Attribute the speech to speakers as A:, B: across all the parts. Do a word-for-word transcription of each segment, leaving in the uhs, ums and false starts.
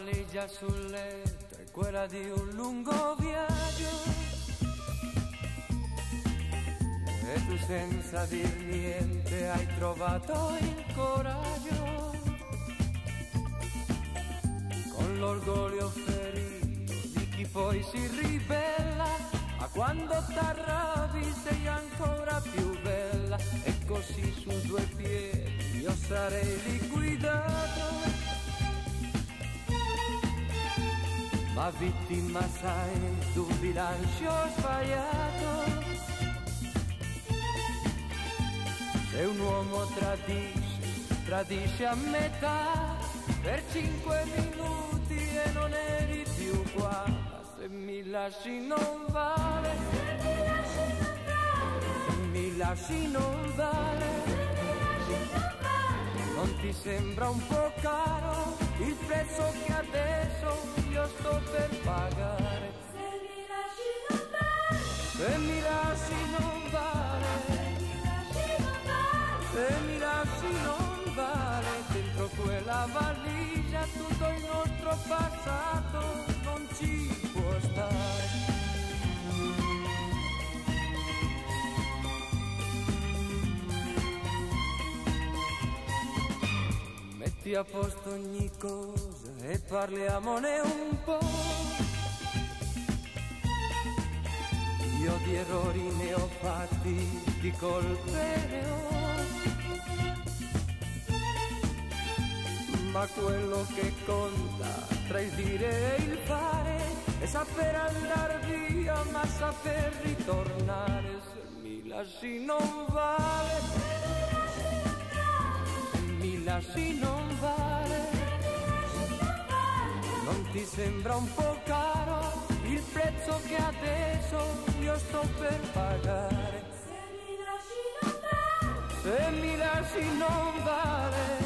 A: valigia sul letto è quella di un lungo viaggio e tu senza dir niente hai trovato il coraggio, con l'orgoglio ferito di chi poi si ribella, ma quando t'arrabbi sei ancora più bella, e così su due piedi io sarei liquidato, ma vittima sai d'un bilancio sbagliato. Se un uomo tradisce, tradisce a metà, per cinque minuti e non eri più qua, ma se mi lasci non vale, se mi lasci non vale, non ti sembra un po' caro il prezzo che adesso io sto per pagare?
B: Se mi lasci non vale,
A: se mi lasci non vale, se mi lasci non vale, dentro quella valigia tutto il nostro passato non ci può stare. Metti a posto ogni cosa e parliamone un po'. Io di errori ne ho fatti, di colpe ne ho, ma quello che conta tra il dire e il fare è saper andare via ma saper ritornare. Se mi lasci non vale, se mi lasci non vale, non ti sembra un po' caro il prezzo che adesso io sto per pagare?
B: se mi lasci non vale,
A: Se mi lasci non vale,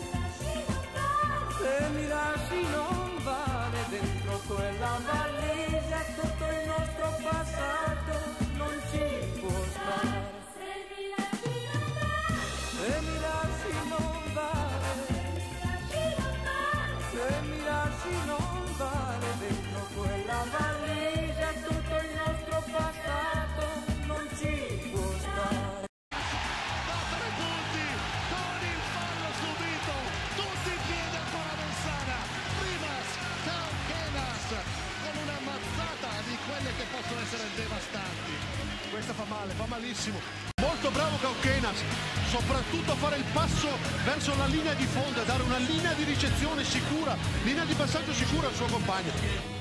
A: se mi lasci non vale, dentro quella valigia tutto il nostro passato non ci può stare.
B: se mi lasci non vale,
A: Se mi lasci non vale, se mi lasci non vale, dentro quella valigia tutto il nostro passato non ci può stare.
C: Da tre punti con il fallo subito, tutti in piedi ancora Messana, Rivas, Cauquenas con una mazzata di quelle che possono essere devastanti.
D: Questa fa male, fa malissimo. Molto bravo Cauquenas, soprattutto a fare il passo verso la linea di fondo e dare una linea di ricezione sicura, linea di passaggio sicura al suo compagno.